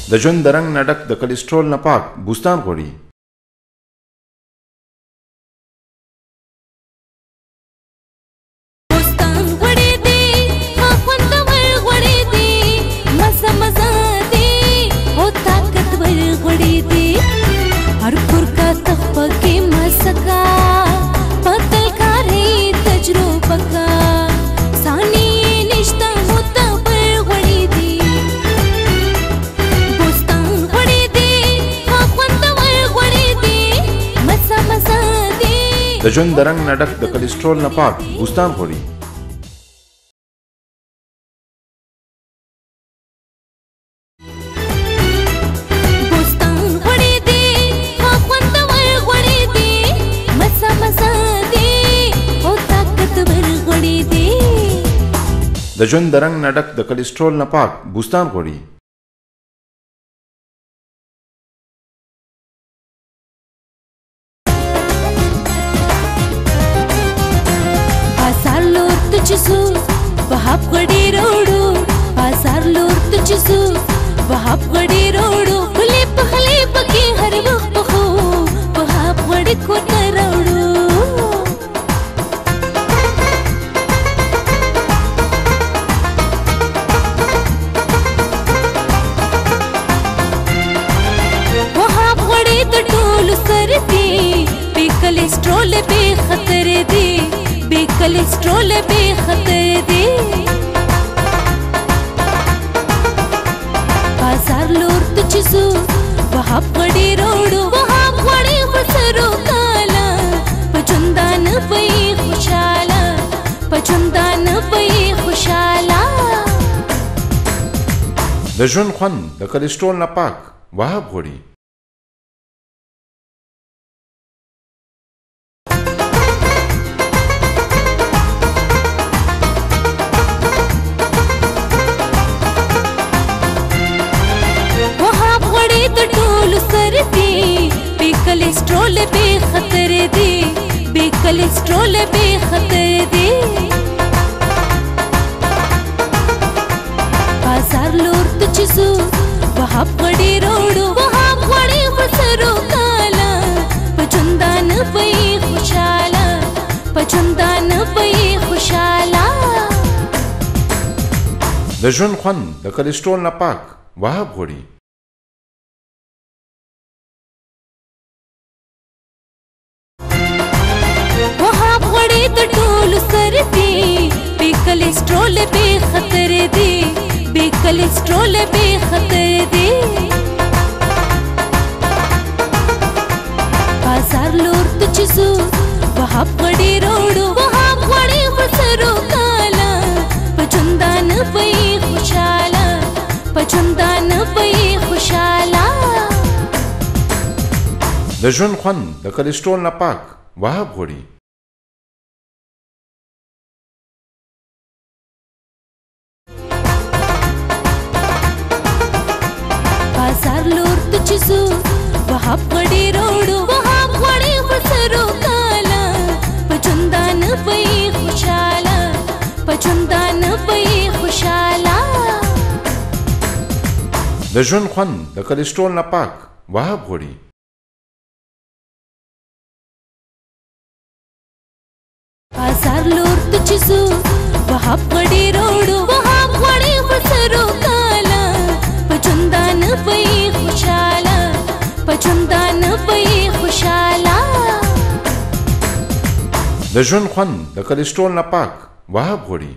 د ژوند د رنګ نه ډک د کلسترول نه پاک بوستان غوړي. د ژوند د رنګ نه ډک د کلسترول نه پاک بوستان غوړي. د ژوند د رنګ نه ډک د کلسترول نه پاک بوستان غوړي. वहाप गड़ी रोडो बाजार लोर तुझसो वहाप गड़ी रोडो खले पके हर वक्त हो वहाप गड़ी को नरोडो वहाप गड़ी तो टोल सर दे बे कोलेस्ट्रॉल बे खतर दे बे कोलेस्ट्रॉल बे खतर दे बाजार लोर तुझसो वहाप गड़ी रोडो वहाप गड़ी बसरो काला पचंदान पई खुशाला पचंदान पई खुशाला. د ژوند خوند د کلسترول نه پاک وهاب غوړي. कोलेस्ट्रॉल बे खतर दे बे कोलेस्ट्रॉल बे खतर दे बाजार लोर तुझसो वहाप गड़ी रोडो वहाप गड़ी बसरो काला पचंदान पई खुशाला पचंदान पई खुशाला. د ژوند خوند د کلسترول نه پاک وهاب غوړي. कोलेस्ट्रॉल बे खतर दे बे कोलेस्ट्रॉल बे खतर दे बाजार लोर तुझसो वहाप गड़ी रोडो वहाप गड़ी बसरो काला पचंदान पई खुशाला पचंदान पई खुशाला. د ژوند خوند د کلسترول نه پاک وهاب غوړي. बाजार लोर तुझसो वहाप गड़ी रोडो वहाप गड़ी बसरो काला पचंदान पई खुशाला पचंदान पई खुशाला. د ژوند خوند د کلسترول نه پاک وهاب غوړي. बाजार लोर तुझसो वहाप गड़ी रोडो वहाप गड़ी बसरो काला पचंदान पई खुशाला पचंदान पई खुशाला. د ژوند خوند د کلسترول نه پاک وهاب غوړي.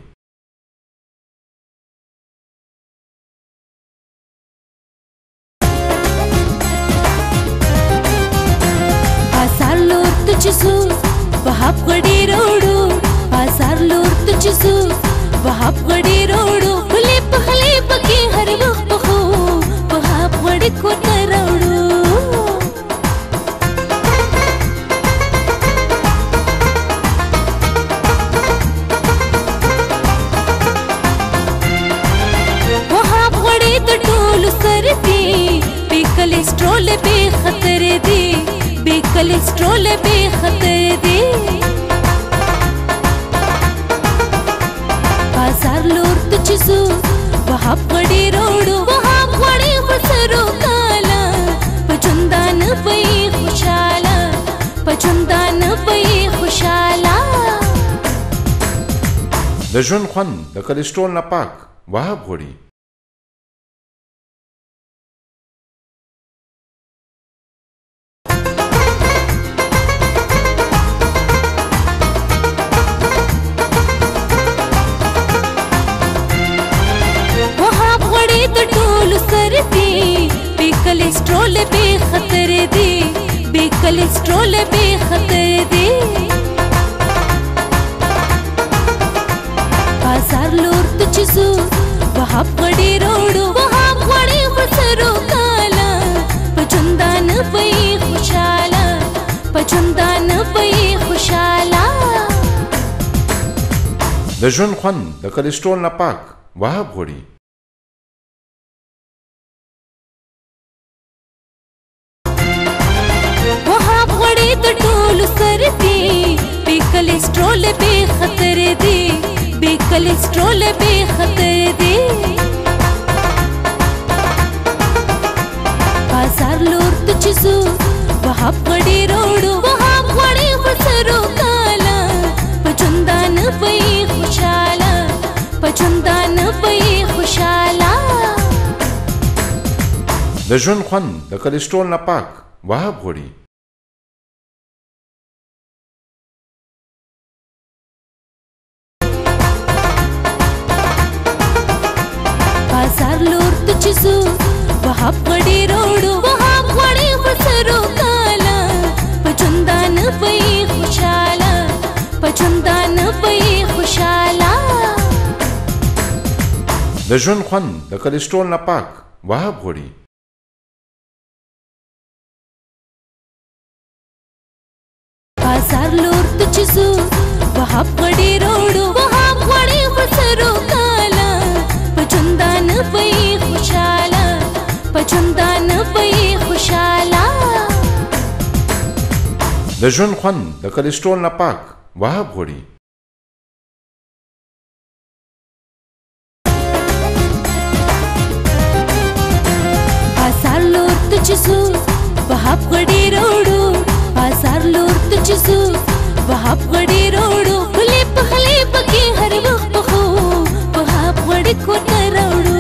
बाजार लोर तुझसो वहाप गड़ी रोडो बाजार लोर तुझसो वहाप गड़ी रोडो खले पके हर वक्त हो वहाप गड़ी को नरोडो वहाप गड़ी तो टोल सर दे बे कोलेस्ट्रॉल बे खतर दे बे कोलेस्ट्रॉल बे खतर दे बाजार लोर तुझसो वहाप गड़ी रोडो वहाप गड़ी बसरो سرو کالا پچندان پئی خوشالا پچندان پئی خوشالا د ژوند خوند د کلسترول نه پاک وهاب غوړي कलेस्ट्रोल पे खतर दे बे कलेस्ट्रोल पे खतर दे बाजार लोर तुझसू वहाँ पड़े रोडो वहाँ पड़े बसरो काला पचंदान पई खुशाला पचंदान पई खुशाला د ژوند خوند د کلسترول نه پاک وهاب غوړي बे कलेस्ट्रोल पे खतर दे बे कलेस्ट्रोल पे खतर दे बाजार लोर तुझसू वहाँ पड़े रोडो वहाँ पड़े बसरो काला पचंदान पई खुशाला पचंदान पई खुशाला د ژوند خوند د کلسترول نه پاک وهاب غوړي तुझसू वहाँ पड़े रोडो वहाँ पड़े बसरो काला पचंदान पई खुशाला पचंदान पई खुशाला د ژوند خوند د کلسترول نه پاک وهاب غوړي बाजार लोर तुझसू वहाँ पड़े रोडो वहाँ पड़े बसरो काला पचंदान पई खुशाला पचंदान पई खुशाला د ژوند خوند د کلسترول نه پاک وهاب غوړي बाजार लोर तुझसू वहाँ पड़े रोडो बाजार लोर तुझसू वहाँ पड़े रोडो खुले पखले पके हर वक्त हो वहाँ पड़े को रोडो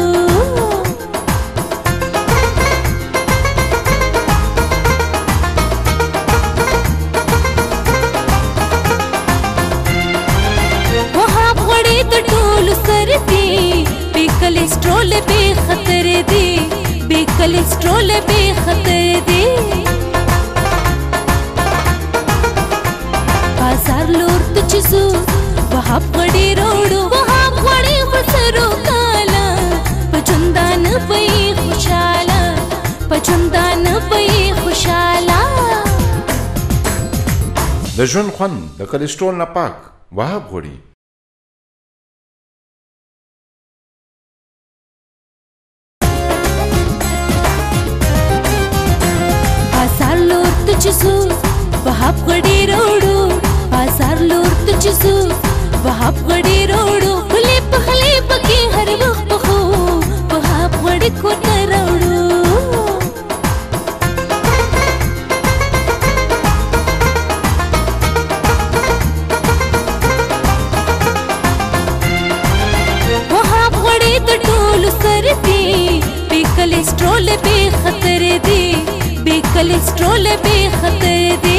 वहाँ पड़े तो टोल सर दे बे कलेस्ट्रोल पे खतर दे बे कलेस्ट्रोल पे खतर दे बाजार लोर तुझसू वहाँ पड़े रोडो वहाँ पड़े बसरो काला पचंदान पई खुशाला पचंदान पई खुशाला د ژوند خوند د کلسترول نه پاک وهاب غوړي बाजार लोर तुझसू वहाँ पड़े रोडो बाजार लोर तुझसू वहाँ पड़े रोडो खुले पखले पके हर वक्त हो वहाँ पड़े को रोडो वहाँ पड़े तो टोल सर दे बे कलेस्ट्रोल पे खतर दे बे कलेस्ट्रोल पे खतर दे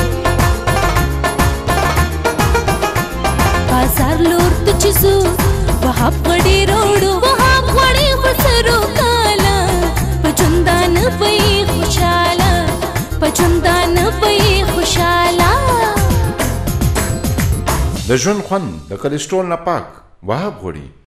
बाजार लोर तुझसू वहाँ पड़े रोडो वहाँ पड़े बसरो काला पचंदान पई खुशाला पचंदान पई खुशाला د ژوند خوند د کلسترول نه پاک وهاب غوړي